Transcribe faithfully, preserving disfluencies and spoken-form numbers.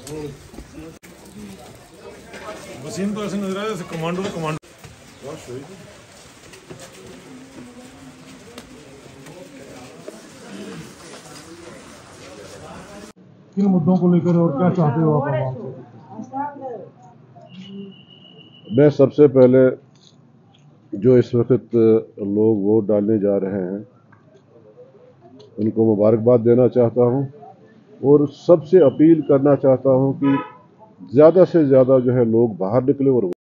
वसीम तो ऐसे नजर आया जैसे कमांडो तो कमांडो। किन मुद्दों को लेकर और क्या चाहते हो आप आवाम से? मैं सबसे पहले जो इस वक्त लोग वोट डालने जा रहे हैं उनको मुबारकबाद देना चाहता हूं और सबसे अपील करना चाहता हूं कि ज़्यादा से ज़्यादा जो है लोग बाहर निकले और